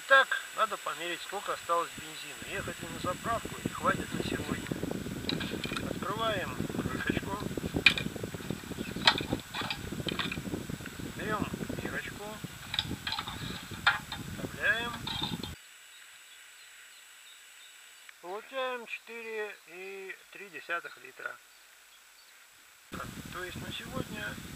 Итак, надо померить, сколько осталось бензина. Ехать ли на заправку и хватит на сегодня. Открываем крышечку. Берем мирочку. Вставляем. Получаем 4,3 литра. То есть на сегодня